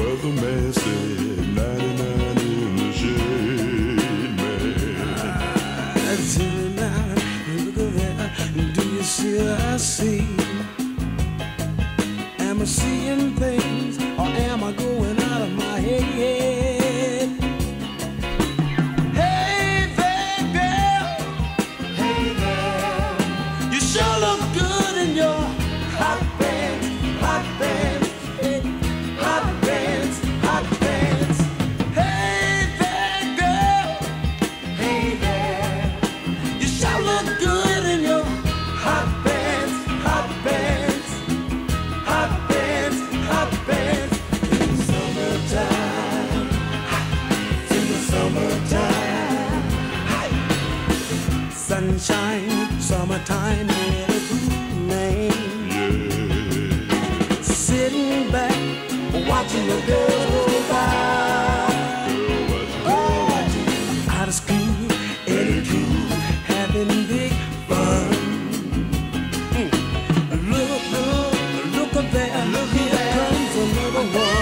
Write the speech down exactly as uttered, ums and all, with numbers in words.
brother man said ninety-nine in the shade, man. Tell me now, look at that. Do you see what I see? Am I seeing things or am I going out of my head? Hey there, girl. Hey there. You sure look good in your hot pants, hot pants, hey, hot pants, hot pants. Hey there, girl. Hey there. You sure look good in your hot pants, hot pants, hot pants, hot pants. In the summertime, in the summertime, sunshine, summertime, and a good name. Sitting back, watching the girls go by. Oh, watching out of school, Eddie cool, having big fun. Mm. Look, look, look up there, here comes another one.